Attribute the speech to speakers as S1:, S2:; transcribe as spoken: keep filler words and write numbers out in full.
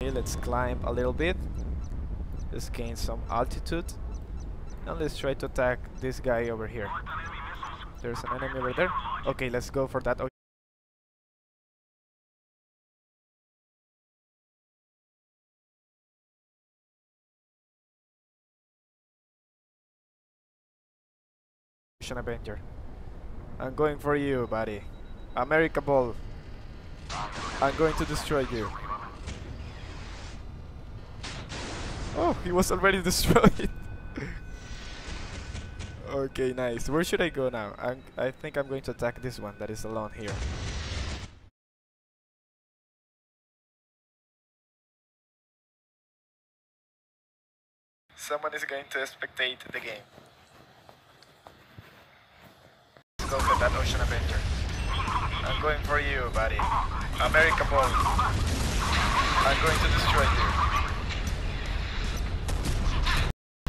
S1: Okay, let's climb a little bit. Let's gain some altitude. And let's try to attack this guy over here. There's an enemy over there. Okay, let's go for that. Ocean Avenger. I'm going for you, buddy. America Ball. I'm going to destroy you. Oh, he was already destroyed. Okay, nice. Where should I go now? I'm, I think I'm going to attack this one that is alone here. Someone is going to spectate the game. Let's go for that Ocean Avenger. I'm going for you, buddy. America Ball. I'm going to destroy you.